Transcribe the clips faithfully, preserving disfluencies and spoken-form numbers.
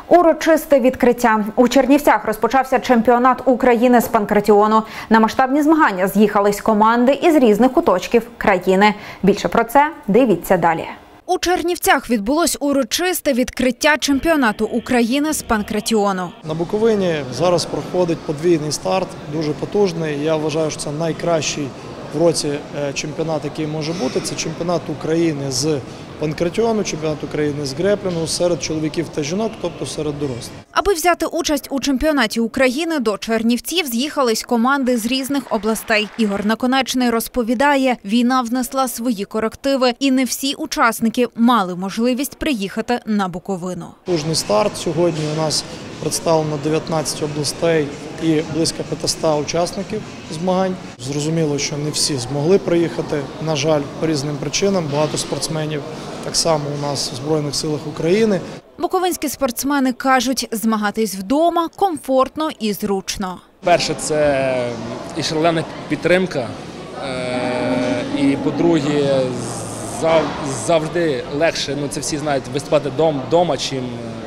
Урочисте відкриття. У Чернівцях розпочався чемпіонат України з панкратіону. На масштабні змагання з'їхались команди із різних куточків країни. Більше про це дивіться далі. У Чернівцях відбулось урочисте відкриття чемпіонату України з панкратіону. На Буковині зараз проходить подвійний старт, дуже потужний. Я вважаю, що це найкращий в році чемпіонат, який може бути. Це чемпіонат України з панкратіону, чемпіонат України з греплінгу серед чоловіків та жінок, тобто серед дорослих. Аби взяти участь у чемпіонаті України, до Чернівців з'їхались команди з різних областей. Ігор Наконечний розповідає, війна внесла свої корективи, і не всі учасники мали можливість приїхати на Буковину. Потужний старт. Сьогодні у нас представлено дев'ятнадцять областей і близько п'ятисот учасників змагань. Зрозуміло, що не всі змогли приїхати, на жаль, по різним причинам. Багато спортсменів так само у нас в Збройних силах України. Буковинські спортсмени кажуть, змагатись вдома комфортно і зручно. Перше, це і шалена підтримка, і, по-друге, завжди легше, ну це всі знають, виступати вдома, чим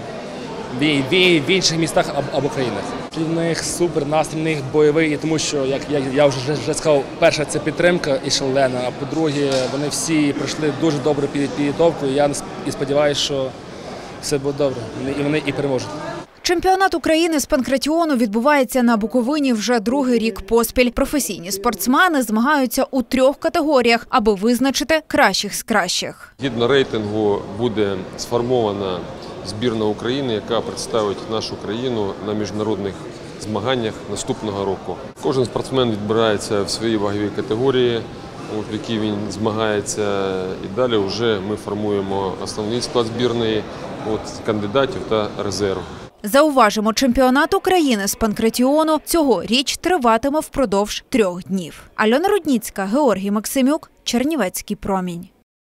в інших містах або країнах. В них супер настрій, в них бойовий, тому що, як я вже, вже сказав, перше – це підтримка і шалена, а по-друге, вони всі пройшли дуже добру підготовку, і я і сподіваюся, що все буде добре, і вони і переможуть. Чемпіонат України з панкратіону відбувається на Буковині вже другий рік поспіль. Професійні спортсмени змагаються у трьох категоріях, аби визначити кращих з кращих. Згідно рейтингу буде сформована збірна України, яка представить нашу країну на міжнародних змаганнях наступного року. Кожен спортсмен відбирається в своїй ваговій категорії, в якій він змагається, і далі вже ми формуємо основний склад збірної, кандидатів та резерв. Зауважимо, чемпіонат України з панкратіону цьогоріч триватиме впродовж трьох днів. Альона Рудніцька, Георгій Максимюк, Чернівецький промінь.